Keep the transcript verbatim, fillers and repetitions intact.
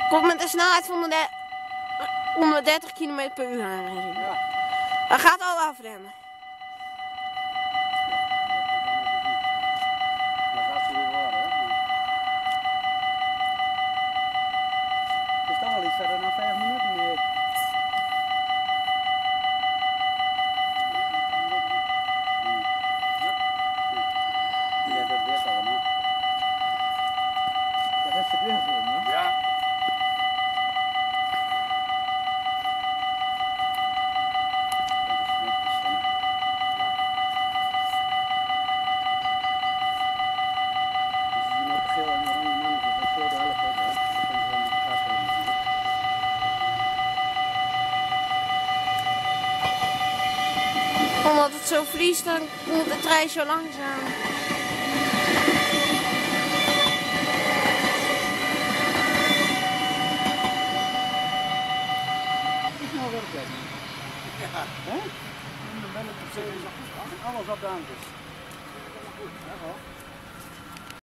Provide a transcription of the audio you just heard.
Komt met een snelheid van honderddertig kilometer per uur aanrijden. Ja. Hij gaat al afremmen. Dat gaat ze weer worden, hè? Het is toch wel iets verder dan vijf minuten mee. Ja, dat weet allemaal. Dat heeft het weer gezien, hè? Ja. Geel en oranje mannetjes, dat scheelt de helft ook, hè? Dan kunnen ze wel een beetje gas geven natuurlijk. Omdat het zo vriest, dan moet de trein zo langzaam. Nou werkt het. Ja. Hè? Dan ben ik op zee. Alles op de hand is. Dat is goed, hè?